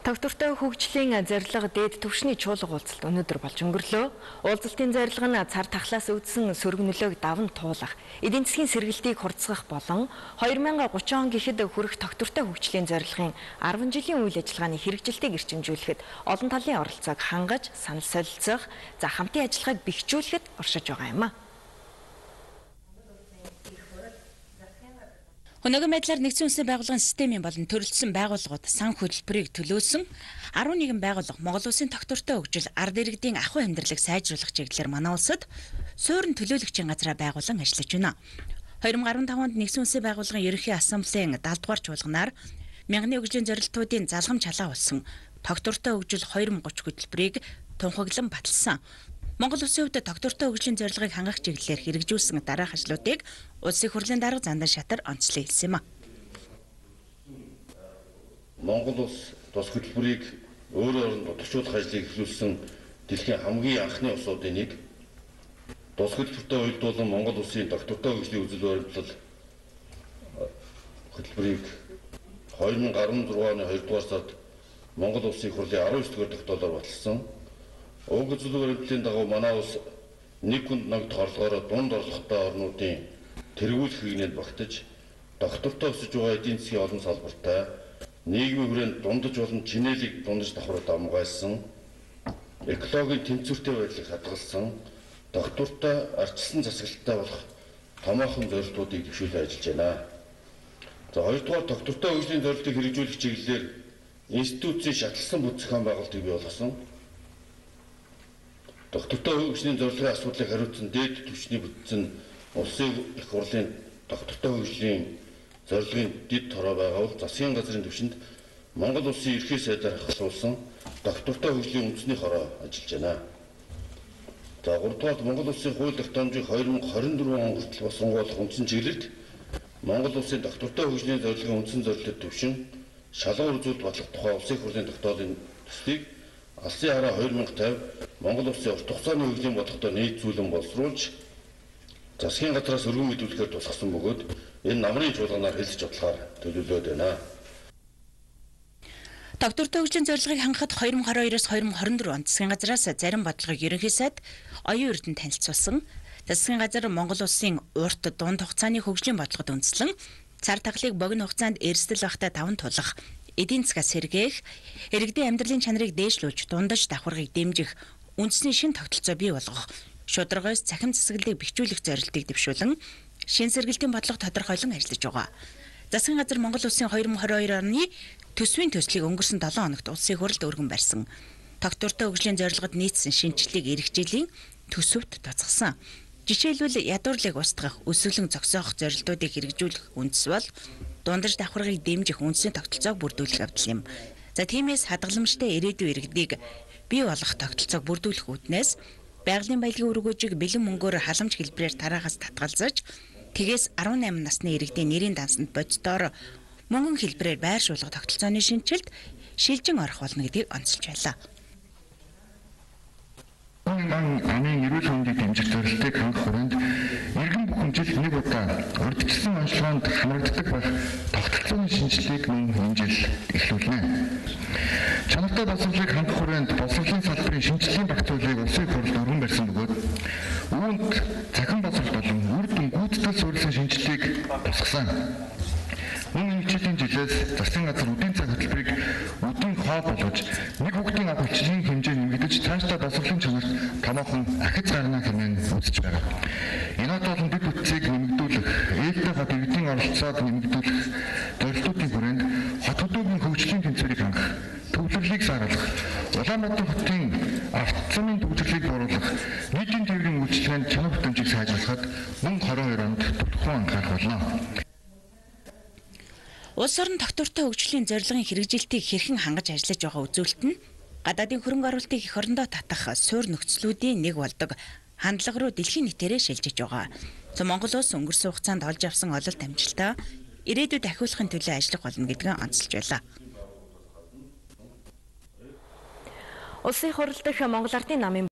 Тогтвортой хөгжлийн зорилго дээд түвшний чуулга уулзалт өнөөдөр болж өнгөрлөө. Уулзалтын зорилго нь цар тахлаас үүдсэн сөрөг нөлөөг даван туулах, эдийн засгийн сэргэлтийг хурцгах болон 2030 он гэхэд хүрэх тогтвортой хөгжлийн зорилгын 10 жилийн үйл ажиллагааны хэрэгжилтийг эрчимжүүлэхэд олон талын оролцоог хангаж, санал солилцох, хамтын ажиллагааг бэхжүүлэхэд оршиж байгаа юм а. Өнөөгийн байдлаар нэгдсэн үндэсний байгууллагын системийн болон төрөлдсөн байгууллагууд сан хөтөлбөрийг төлөөсөн 11 байгууллага Монгол Улсын тогтвортой хөгжил ард иргэдийн ахуй амьдралыг сайжруулах чиглэлээр манай улсад суурин төлөөлөгчийн газраа байгуулан ажиллаж байна. 2015 онд нэгдсэн үндэсний байгууллагын ерөнхий ассамблеийн 70 дугаар чуулганаар мянганы хөгжлийн зорилтуудын залгамж халаа болсон тогтвортой хөгжил 2030 хөтөлбөрийг тунхаглан баталсан. Монгол Улсын хувьд тогтвортой хөгжлийн зорилгыг хангах чиглэлээр хэрэгжүүлсэн дараах ажлуудыг Улсын хурлын дарга Зандан Шатар онцлог хэлсэн юм а. Монгол улс тус хөтөлбөрийг өөрөөр нь тодорхойлох ажлыг эхлүүлсэн дэлхийн хамгийн анхны улсуудын нэг. Тус хөтөлбөртэй уялдуулан Монгол Улсын тогтвортой хөгжлийн үзэл баримтлал хөтөлбөрийг 2016 оны 2 дугаар сард Монгол Улсын хурлын 19 дугаар тогтоолоор баталсан. Уг үзэл баримтлалын дагуу манай улс нэг хүнд ногд хорлогоор дунд орлоготой орнуудын тэргүүлэх хийнэд багтаж, тогтвортой өсөж байгаа эдийн засгийн олон салбартай нийгмийн хүрээнд дундаж болон чинээлийг дундаж давхраад амгаалсан, экологийн тэнцвэртэй байдлыг хадгалсан, тогтвортой арчилсан засаглалтай болох томоохон зорилтуудыг дэвшүүлэн ажиллаж байна. За хоёрдугаар тогтвортой хөгжлийн зорилтыг хэрэгжүүлэх чиглэлээр институцийн шатлсан бүт зохион байгуулалтыг бий болгосон. Тогтвортой хөгжлийн зорилгын асуудлыг хариуцсан дээд түвшний бүтцэн улсын их хурлын тогтвортой хөгжлийн зорилгын дэд хороо байгаа бол засгийн газрын түвшинд Монгол Улсын ерхий сайдаар хасуулсан тогтвортой хөгжлийн үндэсний хороо ажиллаж байна. За 3 дугаар Монгол Улсын хууль тогтоомжийг 2024 он хүртэл босгонгоолох үндсэн чиглэлд Монгол Улсын тогтвортой хөгжлийн зорилгын үндсэн зорилтод түвшин шалгуур үзүүлэлт батлах тухай улсын их хурлын тогтоолын төслийг Алсын хараа 2050 Монгол Улсын урт хугацааны хөгжлийн бодлоготой нийцүүлэн боловсруулж засгийн газраас өргөн мэдүүлэхээр тусгасан бөгөөд энэ намрын чуулганаар хэлж бодлохоор төлөвлөд байна. Тогтвортой хөгжлийн зорилгыг хангахад 2022-оос 2024 онд засгийн газраас зарим бодлогыг ерөнхий сайд оюун эрдэнэ танилцуулсан. Засгийн газар Монгол Улсын урт дунд хугацааны хөгжлийн бодлогод үндэслэн цар тахлыг богино хугацаанд эрсдэл багтаа даван тулах, эдийн засгаа сэргээх, иргэдийн амьдралын чанарыг дээшлүүлж дундаж давхаргыг дэмжих үндэсний шин тогтолцоо бий болгох, шударгаас цахим засаглалыг бэхжүүлэх зорилтыг дэвшүүлэн шин сэргэлтийн бодлого тодорхойлон ажиллаж байгаа. Засгийн газар Монгол Улсын 2022 оны төсвийн төслийг өнгөрсөн 7 хоногт улсын хурлд өргөн барьсан. Тогтвортой хөгжлийн зорилгод нийцсэн шинжилгээг эх жилийн төсөвт тооцсон. Жишээлбэл ядуурлыг устгах, өсвөлэн зогсоох зорилтуудыг хэрэгжүүлэх үндэс бол дундаж давхаргыг дэмжих үндэсний тогтолцоог бүрдүүлэх явдал юм. За тиймээс хадгаламжтай ирээдүйн иргэдийг бий болгох тогтолцоог бүрдүүлэх үүднээс байгалийн баялагын өргөөжийг бэлэн мөнгөөр халамж хэлбэрээр тараахаас татгалзаж, тэгээс 18 насны иргэдийн нэрийн дансанд боддоор мөнгөн хэлбэрээр байршуулах тогтолцооны шинжилт шилжин орох болно гэдгийг онцолж байлаа. Амын эрүүл мэндийг дэмжих зорилтыг хангах хүрээнд иргэн бүхэн жил нэг удаа урьдчилсан онцлогоонд хамрагддаг байх тогтолцооны шинжилгээг энэ жил эхлүүлнэ. Чанартай боловсролыг хангах хүрээнд боловсролын салбарын шинжилгээний багцуулыг улсын хурлд өргөн барьсан бөгөөд үүнд цахим боловсрол болон үр дүн гүйцэтгэл суурилсан шинжилгээг тусгасан. Мөн хичээлийн жилээс засгийн газар үдийн цаг хөтөлбөрийг үдийн хоо болгож нэг хүүхдийн ав хүчлийн хэмжээ нэмэгдэж цаашдаа боловсролын чанарт томоохон ахиц гарна хэмээн үзэж байгаа. Энэ болон дэд бүтцийг нэмэгдүүлэх, ээлтэй хот иргэдийн оролцоог нэмэгдүүлэх зорилтуудын хүрээнд хот хөдөөгийн хөгжлийн тэнцвэрийг хангах, төвлөрлийг сааруулах, Улаанбаатар хотын автоцомын төвлөрлийг бууруулах, нийтийн тээврийн үйлчилгээнд чанар бүтэмжийг сайжруулахад мөн 22 онд тодорхой анхаарах болно. Улс орон тогтвортой хөгжлийн зорилгын хэрэгжилтийг хэрхэн хангаж ажиллаж байгаа үзүүлэлт нь гадаадын хөрөнгө оруулалтыг эх орондоо татах суур нөхцлүүдийн нэг болдог хандлага руу дэлхийн нийтээрээ шилжиж байгаа. Монгол улс өнгөрсөн хугацаанд олж авсан ололт амжилтаа ирээдүйд ахиулахын төлөө ажиллах болно гэдгийг онцолж байлаа. Улсын хурал дахь Монгол Ардын намын